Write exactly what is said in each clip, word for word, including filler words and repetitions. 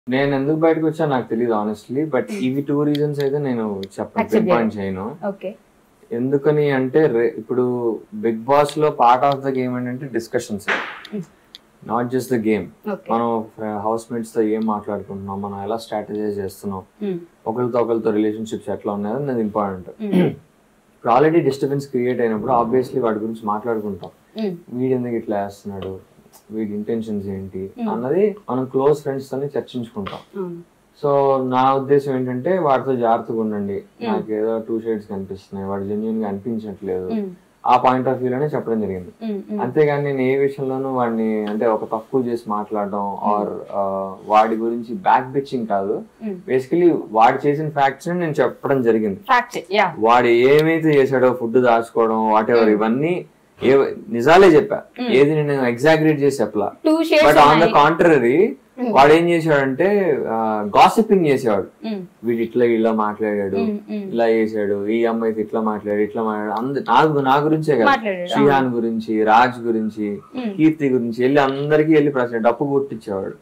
నేను ఎందుకు బయటకు వచ్చా నాకు తెలియదు ఆనెస్ట్లీ, బట్ ఇవి టూ రీజన్స్ అయితే నేను చెప్పను, పాయింట్ చేయను. ఎందుకని అంటే ఇప్పుడు బిగ్ బాస్ లో పార్ట్ ఆఫ్ ద గేమ్ ఏంటంటే discussions, not just the game. మనం హౌస్ మేట్స్ తో ఏం మాట్లాడుకుంటున్నాం, మనం ఎలా స్ట్రాటజైజ్ చేస్తున్నాం, ఒకరితో ఒకరితో రిలేషన్షిప్స్ ఎట్లా ఉన్నాయో అనేది ఇంపార్టెంట్. ఇప్పుడు ఆల్రెడీ డిస్టర్బెన్స్ క్రియేట్ అయినప్పుడు ఆబ్వియస్లీ వాటి గురించి మాట్లాడుకుంటాం. వీడు ఎందుకు ఇట్లా వేస్తున్నాడు, వీడి ఇంటెన్షన్స్ ఏంటి అన్నది మనం క్లోజ్ ఫ్రెండ్స్ తోనే చర్చించుకుంటాం. సో నా ఉద్దేశం ఏంటంటే వాడితో జాగ్రత్తగా ఉండండి, నాకు ఏదో టూ షేడ్స్ కనిపిస్తున్నాయి, వాడు జెన్యున్ గా అనిపించట్లేదు, ఆ పాయింట్ ఆఫ్ వ్యూ లోనే చెప్పడం జరిగింది. అంతేగాని నేను ఏ విషయంలోనూ వాడిని అంటే ఒక తక్కువ చేసి మాట్లాడడం ఆర్ వాడి గురించి బ్యాక్ బిచ్చింగ్ కాదు. బేసికలీ వాడు చేసిన ఫ్యాక్ట్స్ నేను చెప్పడం జరిగింది. వాడు ఏమైతే చేశాడో, ఫుడ్ దాచుకోవడం వాట్ ఎవర్, ఇవన్నీ ఏ నిజాలే చెప్పా, ఏది నేను ఎగ్జాగరేట్ చేసి చెప్పలా. బట్ ఆన్ ద కాంట్రరీ వాడు ఏం చేశాడంటే గాసిపింగ్ చేసేవాడు. వీడు ఇట్లా ఇలా మాట్లాడాడు, ఇలా చేశాడు, ఈ అమ్మాయికి ఇట్లా మాట్లాడాడు, ఇట్లా మాట్లాడాడు, అందరు నాకు నా గురించే కదా, శ్రీహాన్ గురించి, రాజ్ గురించి, కీర్తి గురించి వెళ్ళి అందరికి వెళ్ళి ప్రశ్న డప్పు కొట్టించేవాడు.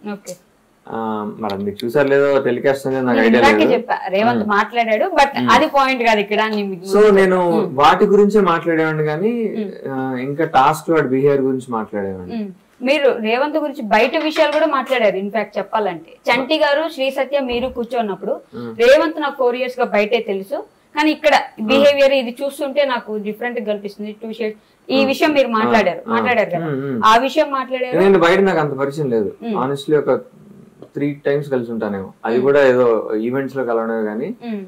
మరి మీరు చూసారు లేదో టెలికాస్ట్ అనేది నాకు ఐడియా లేదు. మాట్లాడాడు బట్ అది పాయింట్ కాదు ఇక్కడ. సో నేను వాటి గురించే మాట్లాడేవాడిని కానీ ఇంకా టాస్క్ వాడి బిహేవియర్ గురించి మాట్లాడేవాడిని. మీరు రేవంత్ గురించి బయట విషయాలు కూడా మాట్లాడారు. ఇన్ఫాక్ట్ చెప్పాలంటే చంటి గారు, శ్రీ సత్య మీరు కూర్చోన్నప్పుడు రేవంత్ నాకు ఫోర్ ఇయర్స్ గా బయటే తెలుసు, కానీ ఇక్కడ బిహేవియర్ ఇది చూస్తుంటే నాకు డిఫరెంట్ గా కనిపిస్తుంది, టూ షేడ్ ఈ విషయం మీరు మాట్లాడారు మాట్లాడారు కదా, ఆ విషయం మాట్లాడారు. నేను బయట నాకు అంత పరిచయం లేదు ఆనెస్ట్లీ, ఒక త్రీ టైమ్స్ కలిసి ఉంటానేమో, అది కూడా ఏదో ఈవెంట్స్ లో కలవడమే కానీ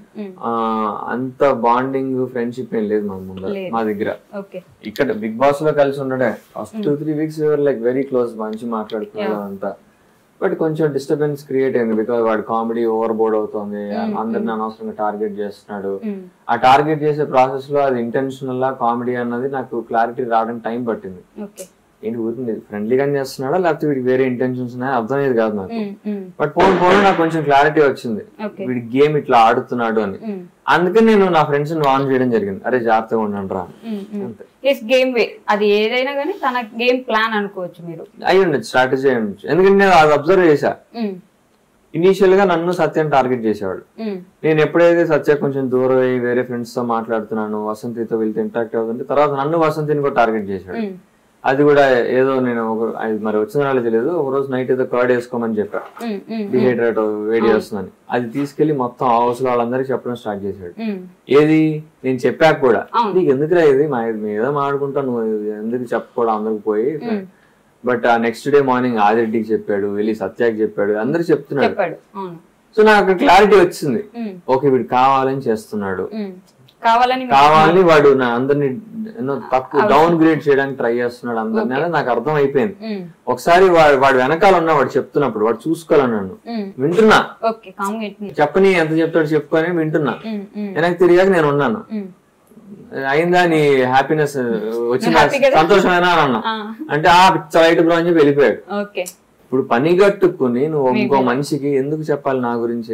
అంత బాండింగ్ ఫ్రెండ్షిప్ ఏం లేదు మా ముందు మా దగ్గర. ఇక్కడ బిగ్ బాస్ లో కలిసి ఉండడే first two three weeks like very close, మంచి మాట్లాడుకున్నాం అంతా. బట్ కొంచెం డిస్టర్బెన్స్ క్రియేట్ అయింది బికాస్ వాడు కామెడీ ఓవర్ బోర్డ్ అవుతుంది, అందరిని అనవసరంగా టార్గెట్ చేస్తున్నాడు. ఆ టార్గెట్ చేసే ప్రాసెస్ లో అది ఇంటెన్షనల్ లా కామెడీ అన్నది నాకు క్లారిటీ రావడానికి టైం పట్టింది. ఏంటి ఊరికి ఫ్రెండ్లీగానే చేస్తున్నాడా లేకపోతే వీడికి వేరే ఇంటెన్షన్స్ ఉన్నాయా అర్థమయ్యేది కాదు నాకు. బట్ పోను పోను నాకు కొంచెం క్లారిటీ వచ్చింది, వీడి గేమ్ ఇట్లా ఆడుతున్నాడు అని. అందుకని నేను నా ఫ్రెండ్స్ వార్న్ చేయడం జరిగింది, అరే జాగ్రత్తగా ఉండండి రా. గేమ్ వే అది ఏదైనా కానీ తన గేమ్ ప్లాన్ అనుకోవచ్చు మీరు, అయ్యి ఉండొచ్చు, స్ట్రాటజీ అయి ఉండొచ్చు. ఎందుకంటే నేను అది అబ్జర్వ్ చేశా. ఇనీషియల్ గా నన్ను సత్యం టార్గెట్ చేసేవాడు. నేను ఎప్పుడైతే సత్య కొంచెం దూరం అయ్యి వేరే ఫ్రెండ్స్ తో మాట్లాడుతున్నాను, వసంతితో వెళ్తే ఇంటరాక్ట్ అవుతుంటే తర్వాత నన్ను వసంతిని కూడా టార్గెట్ చేశాడు. అది కూడా ఏదో నేను మరి వచ్చిన వాళ్ళకి తెలియదు, ఒక రోజు నైట్ ఏదో కర్డ్ వేసుకోమని చెప్పా, డిహైడ్రేట్ వేడి వస్తుందని. అది తీసుకెళ్లి మొత్తం హౌస్ లో వాళ్ళందరికీ చెప్పడం స్టార్ట్ చేశాడు. ఏది నేను చెప్పాక కూడా నీకు ఎందుకురా ఇది మా ఏదో మాడుకుంటా, నువ్వు ఎందుకు చెప్పకూడదు అందరికి పోయి. బట్ ఆ నెక్స్ట్ డే మార్నింగ్ ఆదిరెడ్డికి చెప్పాడు, వెళ్ళి సత్యాకి చెప్పాడు, అందరికి చెప్తున్నాడు. సో నాకు క్లారిటీ వచ్చింది, ఓకే వీడు కావాలని చేస్తున్నాడు, కావాలని వాడు నా అందరిని తక్కువ డౌన్ గ్రేడ్ చేయడానికి ట్రై చేస్తున్నాడు అందరినీ అనేది నాకు అర్థం అయిపోయింది. ఒకసారి వాడు వాడు వెనకాల ఉన్నా వాడు చెప్తున్నప్పుడు వాడు చూసుకోవాలని నన్ను వింటున్నా, చెప్పని ఎంత చెప్తాడు చెప్పుకొని వింటున్నా. వెనక్కి తిరిగాక నేను ఉన్నాను, అయిందా నీ హ్యాపీనెస్ వచ్చిన సంతోషమైనా అని అన్నా. అంటే ఆ రైట్ బ్రో అని చెప్పి వెళ్ళిపోయాడు. ఇప్పుడు పని కట్టుకుని నువ్వు ఇంకో మనిషికి ఎందుకు చెప్పాలి నా గురించి,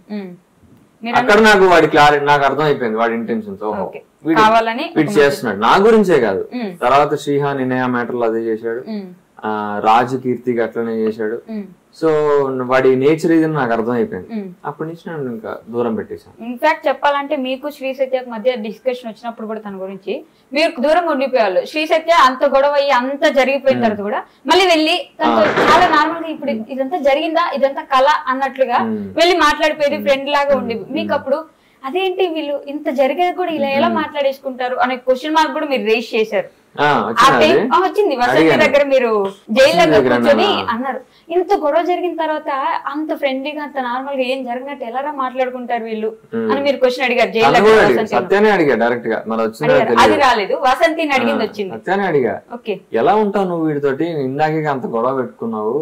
అక్కడ నాకు వాడి క్లారిటీ నాకు అర్థం అయిపోయింది, వాడి ఇంటెన్షన్స్. ఓహో వీడు చేస్తున్నాడు నా గురించే కాదు. తర్వాత శ్రీహాన్ ఇనయ మ్యాటర్ లో అదే చేశాడు, ఆ రాజు కీర్తికి అట్లనే చేశాడు. సో వాడి నేచర్ ఇది నాకు అర్థం అయిపోయింది. అప్పటి నుంచి నేను ఇంకా దూరం పెట్టేశాను. ఇన్ఫాక్ట్ చెప్పాలంటే మీకు శ్రీ సత్య మధ్య డిస్కషన్ వచ్చినప్పుడు కూడా తన గురించి మీరు దూరంగా ఉండిపోయారు. శ్రీ సత్య అంత గొడవ అయ్యి అంత జరిగిపోయిన తర్వాత కూడా మళ్ళీ వెళ్ళి తనతో చాలా నార్మల్ గా ఇప్పుడు ఇదంతా జరిగిందా ఇదంతా కళ అన్నట్లుగా వెళ్ళి మాట్లాడిపోయేది, ఫ్రెండ్ లాగా ఉండి. మీకు అప్పుడు అదేంటి వీళ్ళు ఇంత జరిగేది కూడా ఇలా ఎలా మాట్లాడేసుకుంటారు అనే క్వశ్చన్ మార్క్ కూడా మీరు రేస్ చేశారు. వచ్చింది వసంతి దగ్గర మీరు జైలు దగ్గర కూర్చొని అన్నారు, ఇంత గొడవ జరిగిన తర్వాత అంత ఫ్రెండ్లీగా అంత నార్మల్ గా ఏం జరిగినట్టు ఎలా మాట్లాడుకుంటారు వీళ్ళు అని మీరు క్వశ్చన్ అడిగారు జైలు దగ్గర. అది రాలేదు, వసంతిని అడిగింది వచ్చింది. సత్యాన్ని అడిగా, ఎలా ఉంటావు నువ్వు వీడితోటి, ఇందాకే అంత గొడవ పెట్టుకున్నావు,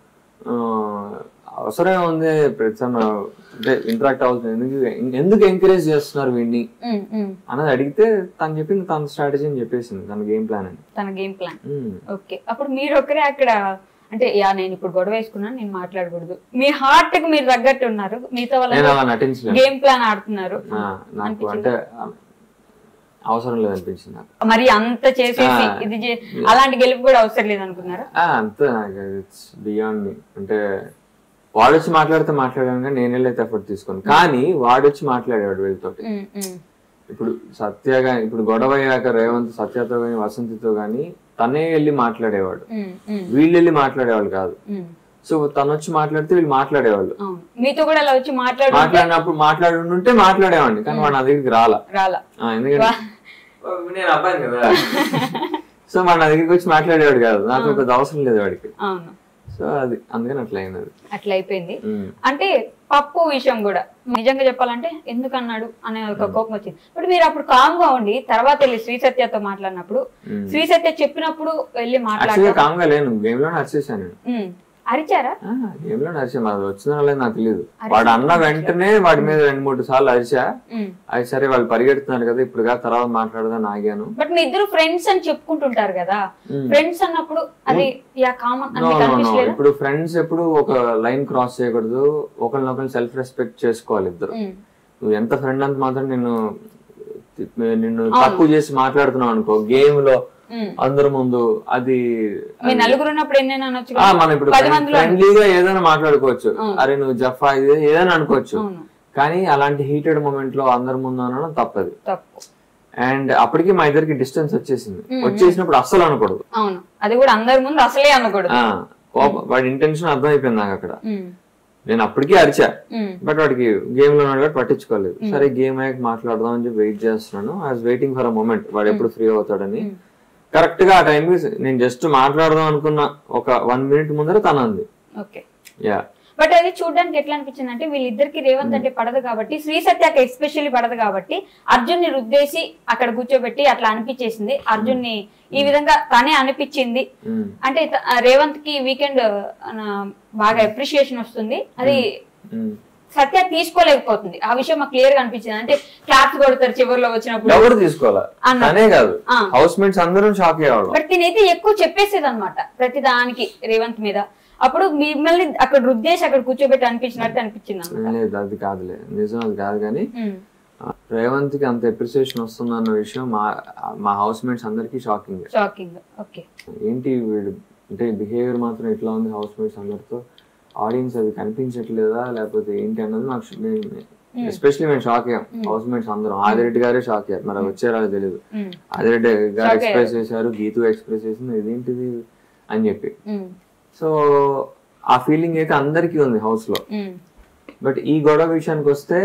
అవసరం ఉంది ఇంటరాక్ట్ అవుతుంది, ఎందుకు ఎందుకు ఎంకరేజ్ చేస్తున్నారు వీడిని అన్నది అడిగితే తను చెప్పింది తన స్ట్రాటజీ అని చెప్పేసింది, తన గేమ్ ప్లాన్ అని. తన గేమ్ ప్లాన్ ఓకే. అప్పుడు మీరు ఒకరే అక్కడ అంటే యా నేను ఇప్పుడు గొడవ వేసుకున్నాను, నేను మాట్లాడకూడదు, మీ హార్ట్ కి మీరు తగ్గట్టు ఉన్నారు, మిగతా వాళ్ళ గేమ్ ప్లాన్ ఆడుతున్నారు అంటే అవసరం లేదు అనిపించింది నాకు. మరి అంత చేసేసి ఇది అలాంటి గెలుపు కూడా అవసరం లేదు అనుకున్నారా? అంతే నాకు బియాండ్ మీ అంటే వాడు వచ్చి మాట్లాడితే మాట్లాడాను కానీ నేను వెళ్ళైతే ఎఫర్ట్ తీసుకోను. కానీ వాడు వచ్చి మాట్లాడేవాడు వీళ్ళతోటి. ఇప్పుడు సత్యగా ఇప్పుడు గొడవ అయ్యాక రేవంత్ సత్యతో గాని వసంతితో గాని తనే వెళ్ళి మాట్లాడేవాడు, వీళ్ళు వెళ్ళి మాట్లాడేవాళ్ళు కాదు. సో తను వచ్చి మాట్లాడితే వీళ్ళు మాట్లాడేవాళ్ళు. మీతో కూడా అలా వచ్చి మాట్లాడినప్పుడు మాట్లాడుంటే మాట్లాడేవాడిని, కానీ వాడు నా దగ్గరికి రాలా. ఎందుకంటే నేను అబ్బాయి కదా, సో వాడు నా దగ్గరికి వచ్చి మాట్లాడేవాడు కాదు, నాకు పెద్ద అవసరం లేదు వాడికి. సో అది అందుకని అట్లా అయినది, అట్లా అయిపోయింది. అంటే పప్పు విషయం కూడా నిజంగా చెప్పాలంటే ఎందుకు అన్నాడు అనే ఒక కోపం వచ్చింది. బట్ మీరు అప్పుడు కామ్ గా ఉండి తర్వాత వెళ్ళి శ్రీ సత్యతో మాట్లాడినప్పుడు శ్రీ సత్య చెప్పినప్పుడు వెళ్ళి మాట్లాడారు. కామ్ గా లేను, గేమ్ లో అరిచేసాను. అరిచారా? గేమ్ లో అరిచా, మాది వచ్చిన వాళ్ళని నాకు తెలియదు. వాడు అన్న వెంటనే వాడి మీద రెండు మూడు సార్లు అరిచా. అది సరే వాళ్ళు పరిగెడుతున్నారు కదా ఇప్పుడు గా తర్వాత మాట్లాడదని ఆగాను. బట్ మీ ఇద్దరు ఫ్రెండ్స్ అని చెప్పుకుంటుంటారు కదా, ఫ్రెండ్స్ అన్నప్పుడు అది కామన్. ఇప్పుడు ఫ్రెండ్స్ ఎప్పుడు ఒక లైన్ క్రాస్ చేయకూడదు, ఒకరినొకరు సెల్ఫ్ రెస్పెక్ట్ చేసుకోవాలి ఇద్దరు. నువ్వు ఎంత ఫ్రెండ్ అంత మాత్రం నిన్ను నిన్ను తక్కువ చేసి మాట్లాడుతున్నావు అనుకో గేమ్ లో అందరి ముందు, అది మనం ఇప్పుడు ఫ్రెండ్లీగా ఏదైనా మాట్లాడుకోవచ్చు, అరే నువ్వు జఫా ఇది ఏదైనా అనుకోవచ్చు. కానీ అలాంటి హీటెడ్ మూమెంట్ లో అందరి ముందు అనడం తప్పది. అండ్ అప్పటికి మా ఇద్దరికి డిస్టెన్స్ వచ్చేసింది. వచ్చేసినప్పుడు అస్సలు అనకూడదు, అది కూడా అందరి ముందు అసలే అనకూడదు. వాడి ఇంటెన్షన్ అర్థం అయిపోయింది నాకు అక్కడ. నేను అప్పటికీ అరిచా, బట్ వాడికి గేమ్ లో ఉన్నాడు కాబట్టి పట్టించుకోలేదు. సరే గేమ్ అయ్యాక మాట్లాడదాం అని చెప్పి వెయిట్ చేస్తున్నాను. I was waiting for a moment, వాడు ఎప్పుడు ఫ్రీ అవుతాడని. కరెక్ట్ గా ఆ టైంకి నేను జస్ట్ మాట్లాడదాం అనుకున్న ఒక వన్ మినిట్ ముందర తన అంది. యా బట్ అది చూడడానికి ఎట్లా అనిపించింది అంటే వీళ్ళిద్దరికి రేవంత్ అంటే పడదు కాబట్టి, శ్రీ సత్యకి ఎస్పెషల్లీ పడదు కాబట్టి అర్జున్ ని రుద్దేసి అక్కడ కూర్చోబెట్టి అట్లా అనిపించేసింది. అర్జున్ ని ఈ విధంగా తనే అనిపించింది. అంటే రేవంత్ కి వీకెండ్ బాగా అప్రిషియేషన్ వస్తుంది, అది సత్య తీసుకోలేకపోతుంది. ఆ విషయం మాకు క్లియర్ గా అనిపించింది. అంటే క్లాప్స్ కొడతారు చివరిలో వచ్చినప్పుడు, ఎవరు తీసుకోవాలి కాదు, హౌస్ మేట్స్ అందరూ షాక్ అయ్యేవాళ్ళు. బట్ నేనైతే ఎక్కువ చెప్పేసేది అనమాట ప్రతి దానికి రేవంత్ మీద. అప్పుడు మిమ్మల్ని అక్కడ రుద్దేసి అక్కడ కూర్చోబెట్టి అనిపించినట్టు అనిపించింది. లేదు అది కాదులే, నిజం అది కాదు. కానీ రేవంత్ కి అంత అప్రిసియేషన్ వస్తుంది అన్న విషయం మా మా హౌస్ మేట్స్ అందరికి షాకింగ్. షాకింగ్ ఓకే ఏంటి వీడు అంటే బిహేవియర్ మాత్రం ఇట్లా ఉంది హౌస్ మేట్స్ అందరితో, ఆడియన్స్ అది కనిపించట్లేదా లేకపోతే ఏంటి అన్నది నాకు ఎస్పెషల్లీ మేము షాక్ అయ్యాం. హౌస్ మేట్స్ అందరం, ఆదిరెడ్డి గారే షాక్ అయ్యారు, మరి వచ్చారో తెలియదు. ఆదిరెడ్డి గారు ఎక్స్ప్రెస్ చేశారు, గీతు ఎక్స్ప్రెస్ చేసింది ఇదేంటిది అని చెప్పి. సో ఆ ఫీలింగ్ అయితే అందరికీ ఉంది హౌస్ లో. బట్ ఈ గొడవ విషయానికి వస్తే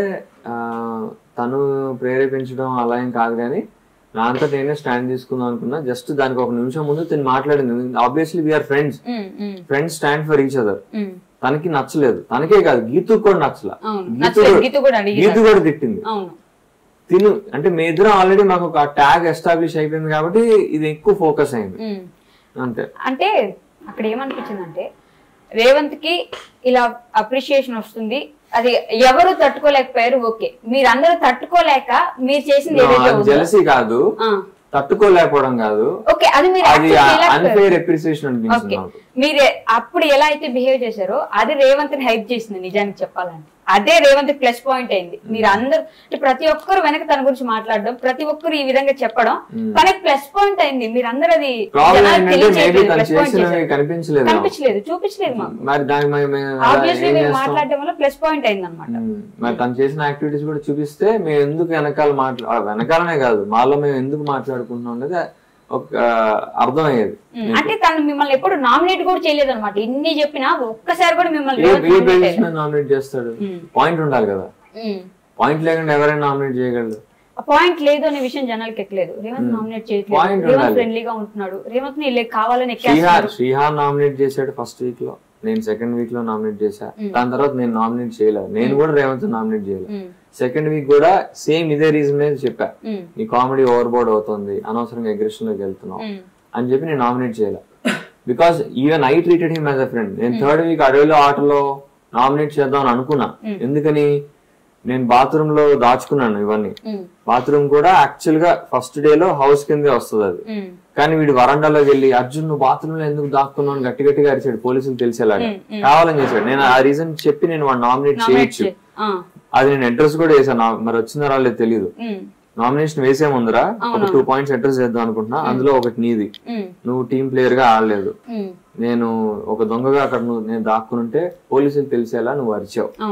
తను ప్రేరేపించడం అలా ఏం కాదు, కానీ నా అంతా నేనే స్టాండ్ తీసుకుందాం అనుకున్నా. జస్ట్ దానికి ఒక నిమిషం ముందు తను మాట్లాడింది. Obviously we are friends, friends stand for each other. తనకి నచ్చలేదు, తనకే కాదు గీతు కూడా నచ్చలా. గీతు కూడా తిట్టింది తిను. అంటే మీ ఇద్దరం ఆల్రెడీ మాకు ఒక ట్యాగ్ ఎస్టాబ్లిష్ అయిపోయింది కాబట్టి ఇది ఎక్కువ ఫోకస్ అయింది అంతే. అంటే అక్కడ ఏమనిపించింది అంటే రేవంత్ కి ఇలా అప్రిషియేషన్ వస్తుంది, అది ఎవరు తట్టుకోలేకపోయారు. ఓకే మీరందరూ తట్టుకోలేక మీరు చేసింది జెలసీ కాదు, తట్టుకోలేకపోవడం కాదు, ఓకే అది మీరు అన్ఫెయిర్ అప్రిసియేషన్ అనిపించింది. మీరు అప్పుడు ఎలా అయితే బిహేవ్ చేశారో అది రేవంత్ ని హైప్ చేసింది నిజానికి చెప్పాలంటే. అదే రేవంత్ ప్లస్ పాయింట్ అయింది. మీరు అందరూ ప్రతి ఒక్కరు వెనక తన గురించి మాట్లాడడం, ప్రతి ఒక్కరు ఈ విధంగా చెప్పడం తనకి ప్లస్ పాయింట్ అయింది. మీరు అందరూ అది కనిపించలేదు, చూపించలేదు మాకు. ఆబ్వియస్లీ మీరు మాట్లాడడం వల్ల ప్లస్ పాయింట్ అయింది అనమాట. మరి తను చేసిన యాక్టివిటీస్ కూడా చూపిస్తే మేము ఎందుకు వెనకాల మాట్లా వెనకాలనే కాదు మాలో మేము ఎందుకు మాట్లాడుకుంటున్నాం అనేది ఒక అర్థమయ్యేది. అంటే తను మిమ్మల్ని ఎప్పుడు నామినేట్ కూడా చేయలేదు అనమాట. ఇన్ని చెప్పినా ఒక్కసారి కూడా మిమ్మల్ని నామినేట్ చేస్తాడు. పాయింట్ ఉండాలి కదా, పాయింట్ లేకుండా ఎవరైనా నామినేట్ చేయగలరు. పాయింట్ లేదు అనే విషయం జనాలకి ఎక్కలేదు. రేవంత్ నామినేట్ చేయట్లేదు, రేవంత్ ఫ్రెండ్లీగా ఉంటున్నాడు. రేవంత్ ని కావాలని శ్రీహార్ నామినేట్ చేశాడు ఫస్ట్ వీక్ లో, నేను సెకండ్ వీక్ లో నామినేట్ చేశా. దాని తర్వాత నేను నామినేట్ చేయలేదు, నేను కూడా రేవంత్ నామినేట్ చేయలేదు. సెకండ్ వీక్ కూడా సేమ్ ఇదే రీజన్ మీద చెప్పా, నీ కామెడీ ఓవర్ బోర్డ్ అవుతుంది, అనవసరంగా అగ్రెషన్ లోకి వెళ్తున్నావు అని చెప్పి నేను నామినేట్ చేయలే. Because even I treated him as a friend. నేను థర్డ్ వీక్ అడవిలో ఆటలో నామినేట్ చేద్దాం అని అనుకున్నా. ఎందుకని నేను బాత్రూమ్ లో దాచుకున్నాను ఇవన్నీ. బాత్రూమ్ కూడా యాక్చువల్ గా ఫస్ట్ డే లో హౌస్ కిందే వస్తుంది అది, కానీ వీడు వరండాలోకి వెళ్ళి అర్జున్ నువ్వు బాత్రూమ్ లో ఎందుకు దాక్కున్నావు అని గట్టి గట్టిగా అరిచాడు, పోలీసులు తెలిసేలాగా కావాలని చేశాడు. నేను ఆ రీజన్ చెప్పి నేను వాడు నామినేట్ చేయొచ్చు, అది నేను అడ్రస్ కూడా చేశాను, మరి వచ్చిందో రాలేదు తెలియదు. నామినేషన్ వేసే ముందరా ఒక టూ పాయింట్స్ అడ్రస్ చేద్దాం అనుకుంటున్నా. అందులో ఒకటి నీది, నువ్వు టీం ప్లేయర్ గా ఆడలేదు, నేను ఒక దొంగగా అక్కడ నువ్వు నేను దాక్కునుంటే పోలీసులు తెలిసేలా నువ్వు అరిచావు.